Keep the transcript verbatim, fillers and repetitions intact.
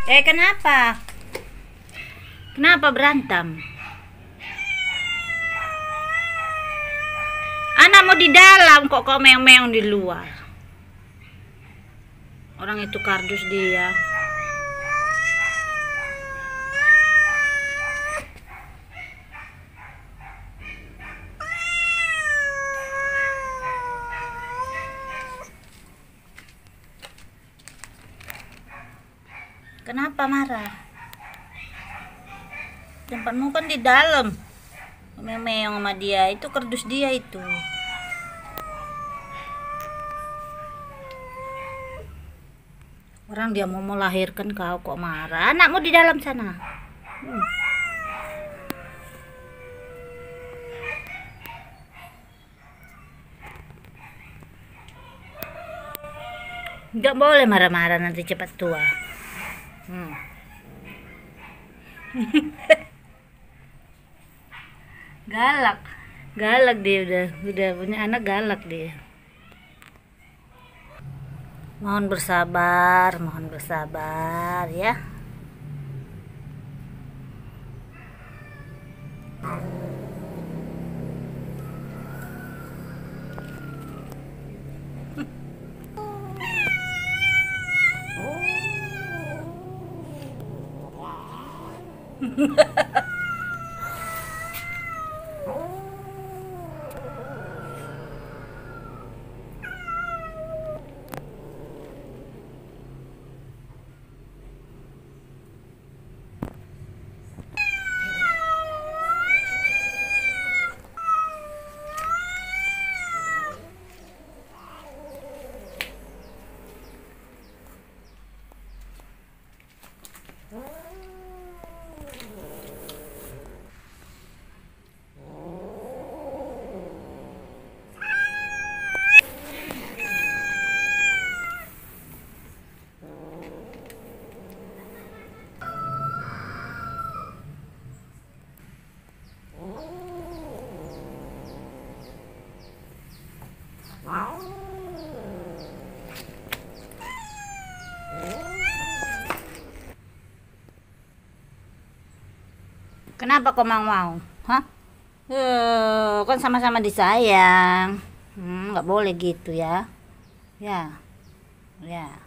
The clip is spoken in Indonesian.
Eh, kenapa? Kenapa berantem? Anak mau di dalam kok kok meong-meong di luar. Orang itu kardus dia. Kenapa marah? Tempatmu kan di dalam. Meong sama dia, itu kardus dia itu. Orang dia mau melahirkan kau kok marah. Anakmu di dalam sana. Hmm. Nggak boleh marah-marah, nanti cepat tua. Hmm. Galak, galak dia udah, udah punya anak galak dia. Mohon bersabar, mohon bersabar ya. Kenapa kau mau-mau? Hah? Eh, kan sama-sama disayang. Hmm, nggak boleh gitu ya. Ya. Ya.